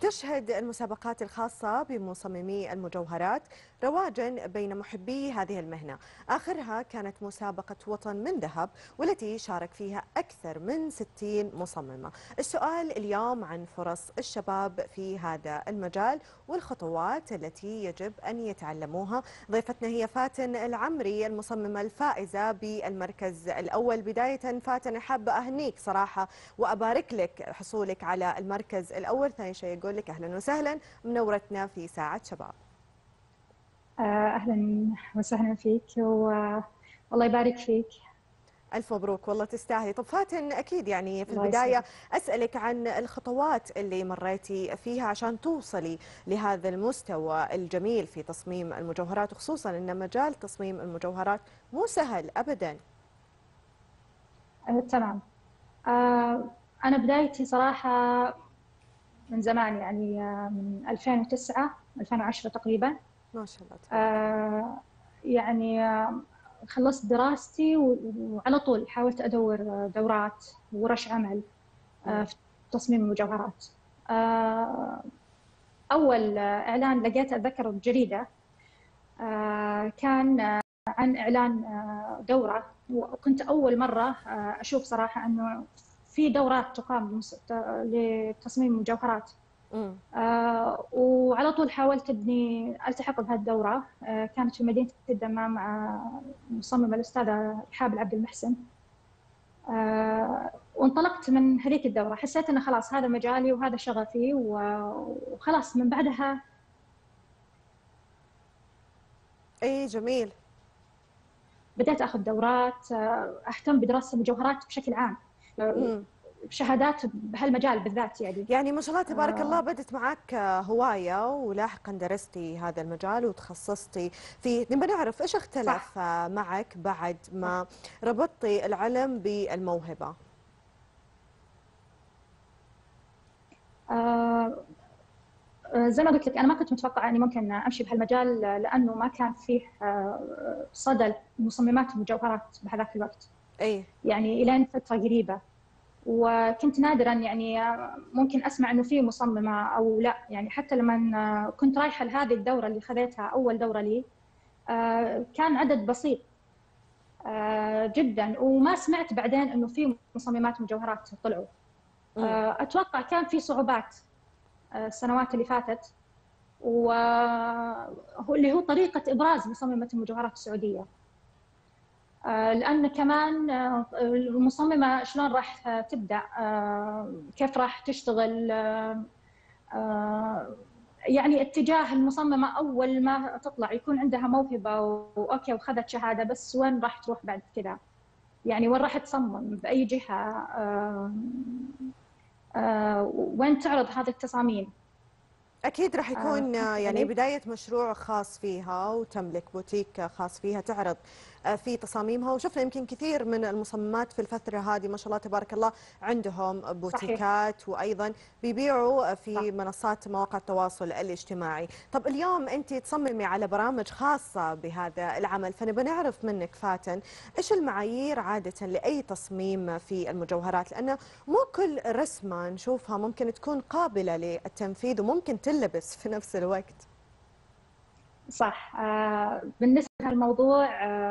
تشهد المسابقات الخاصة بمصممي المجوهرات رواجا بين محبي هذه المهنة. آخرها كانت مسابقة وطن من ذهب، والتي شارك فيها أكثر من 60 مصممة. السؤال اليوم عن فرص الشباب في هذا المجال والخطوات التي يجب أن يتعلموها. ضيفتنا هي فاتن العمري، المصممة الفائزة بالمركز الأول. بداية فاتن، حابة أهنيك صراحة وأبارك لك حصولك على المركز الأول. ثاني شيء يقول لك أهلا وسهلا، منورتنا في ساعة شباب. أهلا وسهلا فيك والله يبارك فيك. ألف مبروك، والله تستاهلي. طب فاتن، أكيد يعني في الله البداية يسعدك. أسألك عن الخطوات اللي مريتي فيها عشان توصلي لهذا المستوى الجميل في تصميم المجوهرات، وخصوصا أن مجال تصميم المجوهرات مو سهل أبدا. تمام. أنا بدايتي صراحة من زمان، يعني من 2009 2010 تقريبا. ما شاء الله تبارك الله. آه، يعني خلصت دراستي وعلى طول حاولت أدور دورات ورش عمل مم. في تصميم المجوهرات. آه، أول إعلان لقيته أتذكر بجريدة، كان عن إعلان دورة، وكنت أول مرة أشوف صراحة أنه في دورات تقام لتصميم المجوهرات. مم. وعلى طول حاولت إني ألتحق بهذه الدورة. كانت في مدينة الدمام مع مصممة الأستاذة حابل عبد المحسن. وانطلقت من هذيك الدورة، حسيت أنه خلاص هذا مجالي وهذا شغفي، وخلاص من بعدها أي جميل. بدأت أخذ دورات، أهتم بدراسة المجوهرات بشكل عام، مم. شهادات بهالمجال بالذات يعني. يعني ما شاء الله تبارك الله، آه، بدت معك هواية ولاحقا درستي هذا المجال وتخصصتي فيه. نبي نعرف إيش صح. اختلف معك بعد صح. ما ربطتي العلم بالموهبة؟ آه، زي ما قلت لك، أنا ما كنت متوقعة أني ممكن أمشي بهالمجال، لأنه ما كان فيه صدى مصممات المجوهرات بهذاك الوقت، أي. يعني إلى فترة قريبة. وكنت نادرا يعني ممكن أسمع أنه في مصممة أو لا. يعني حتى لما كنت رايحة لهذه الدورة اللي خذيتها أول دورة لي، كان عدد بسيط جدا، وما سمعت بعدين انه في مصممات مجوهرات طلعوا. امم. اتوقع كان في صعوبات السنوات اللي فاتت، وهو اللي هو طريقة إبراز مصممة المجوهرات السعودية. لأن كمان المصممة شلون راح تبدأ، كيف راح تشتغل، يعني اتجاه المصممة أول ما تطلع يكون عندها موهبة وأوكي وخذت شهادة، بس وين راح تروح بعد كذا؟ يعني وين راح تصمم بأي جهة؟ وين تعرض هذه التصاميم؟ أكيد راح يكون فهمت يعني علي؟ بداية مشروع خاص فيها، وتملك بوتيك خاص فيها تعرض في تصاميمها. وشفنا يمكن كثير من المصممات في الفترة هذه ما شاء الله تبارك الله عندهم صحيح. بوتيكات، وأيضا بيبيعوا في صح. منصات مواقع التواصل الاجتماعي. طب اليوم أنت تصممي على برامج خاصة بهذا العمل، فنبي نعرف منك فاتن إيش المعايير عادة لأي تصميم في المجوهرات؟ لأنه مو كل رسمة نشوفها ممكن تكون قابلة للتنفيذ وممكن تلبس في نفس الوقت. صح. بالنسبة للموضوع،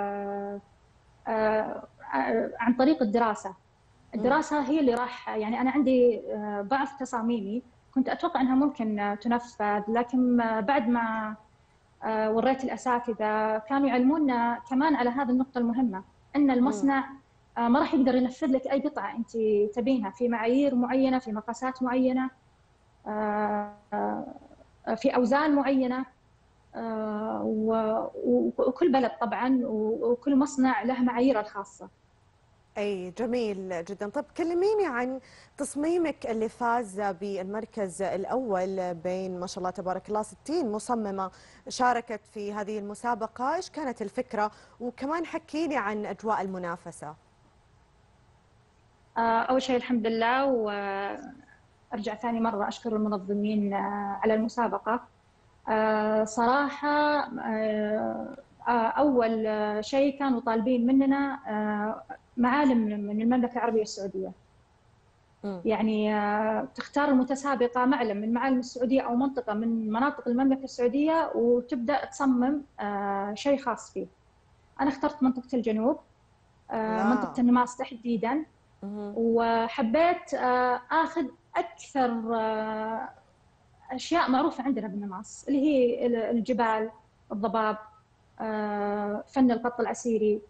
عن طريق الدراسة. امم. الدراسة هي اللي راح، يعني أنا عندي بعض تصاميمي كنت أتوقع أنها ممكن تنفذ، لكن بعد ما وريت الأساتذة كانوا يعلمونا كمان على هذه النقطة المهمة، أن امم. المصنع ما راح يقدر ينفذ لك أي قطعة أنت تبينها في معايير معينة، في مقاسات معينة، في أوزان معينة. وكل بلد طبعا وكل مصنع له معاييره الخاصة. اي جميل جدا. طب كلميني عن تصميمك اللي فاز بالمركز الاول بين ما شاء الله تبارك الله 60 مصممة شاركت في هذه المسابقة. ايش كانت الفكرة؟ وكمان حكيني عن اجواء المنافسة. أول شيء الحمد لله، وأرجع ثاني مرة أشكر المنظمين على المسابقة. صراحة أول شيء كانوا طالبين مننا معالم من المملكة العربية السعودية. يعني تختار المتسابقة معلم من معالم السعودية أو منطقة من مناطق المملكة السعودية وتبدأ تصمم شيء خاص فيه. أنا اخترت منطقة الجنوب، منطقة واو. النماص تحديداً. وحبيت آخذ أكثر أشياء معروفة عندنا بالنماص، اللي هي الجبال، الضباب، فن القط العسيري،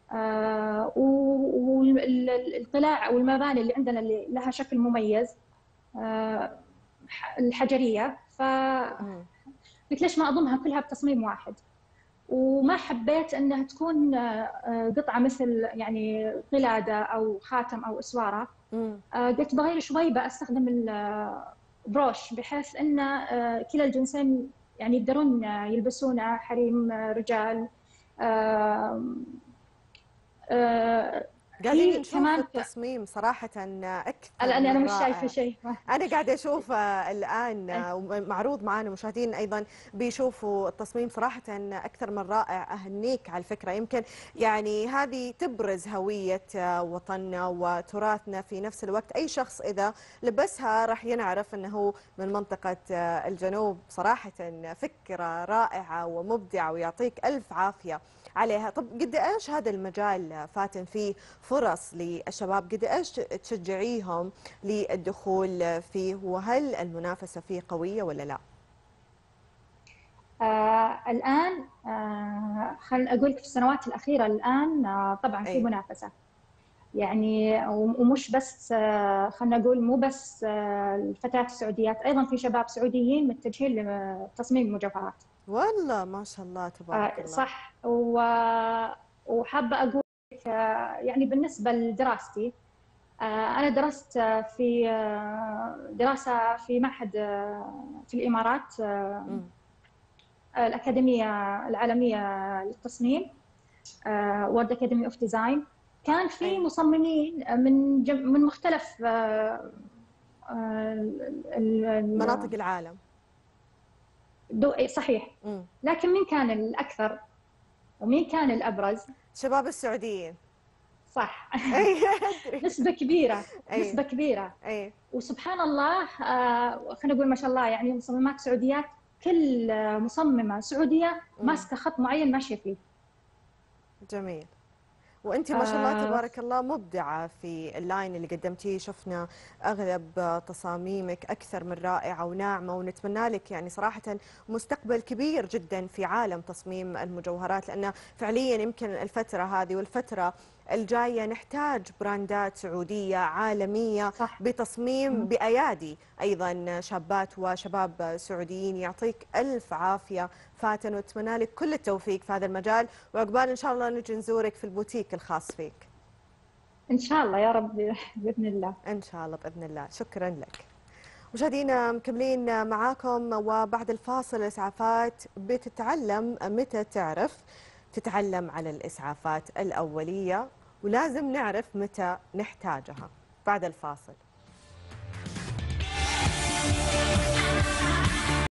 والقلاع أو المباني اللي عندنا اللي لها شكل مميز، الحجرية. قلت ليش ما أضمها كلها بتصميم واحد؟ وما حبيت أنها تكون قطعة مثل يعني قلادة أو خاتم أو إسوارة. قلت بغير شوي بأستخدم البروش بحيث أن كلا الجنسين يعني يقدرون يلبسونه، حريم رجال. قاعدين في نشوف كمان التصميم صراحة أكثر الآن أنا من مش شايفة رائع. شيء. أنا قاعدة أشوف الآن معروض معنا، مشاهدين أيضا بيشوفوا التصميم صراحة أكثر من رائع. أهنيك على الفكرة، يمكن يعني هذه تبرز هوية وطننا وتراثنا في نفس الوقت. أي شخص إذا لبسها راح ينعرف أنه من منطقة الجنوب. صراحة فكرة رائعة ومبدعة، ويعطيك ألف عافية عليها. طب قد ايش هذا المجال فاتن فيه فرص للشباب؟ قد ايش تشجعيهم للدخول فيه؟ وهل المنافسة فيه قوية ولا لا؟ الآن خليني أقول في السنوات الأخيرة الآن طبعا في اي. منافسة، يعني ومش بس خلينا نقول مو بس الفتيات السعوديات، أيضا في شباب سعوديين متجهين لتصميم المجوهرات. والله ما شاء الله تبارك الله. صح. وحابة أقول لك يعني بالنسبة لدراستي، أنا درست في دراسة في معهد في الإمارات، الأكاديمية العالمية للتصميم، وورد أكاديمي أوف ديزاين. كان في أي. مصممين من مختلف مناطق العالم. صحيح. لكن مين كان الأكثر ومين كان الأبرز؟ شباب السعوديين. صح. اي. نسبة كبيرة. أي. نسبة كبيرة. اي. وسبحان الله خلينا نقول ما شاء الله، يعني مصممات سعوديات، كل مصممة سعودية ماسكة خط معين ماشية فيه. جميل. وانت ما شاء الله تبارك الله مبدعة في اللاين اللي قدمتيه. شفنا اغلب تصاميمك اكثر من رائعة وناعمة، ونتمنى لك يعني صراحة مستقبل كبير جدا في عالم تصميم المجوهرات، لان فعليا يمكن الفترة هذه والفترة الجاية نحتاج براندات سعودية عالمية صح. بتصميم بأيادي أيضا شابات وشباب سعوديين. يعطيك ألف عافية فاتن، واتمنى لك كل التوفيق في هذا المجال، وعقبال إن شاء الله نجي نزورك في البوتيك الخاص فيك. إن شاء الله يا رب بإذن الله. إن شاء الله بإذن الله. شكرا لك. مشاهدينا مكملين معاكم، وبعد الفاصل الإسعافات بتتعلم متى تعرف تتعلم على الإسعافات الأولية، ولازم نعرف متى نحتاجها. بعد الفاصل.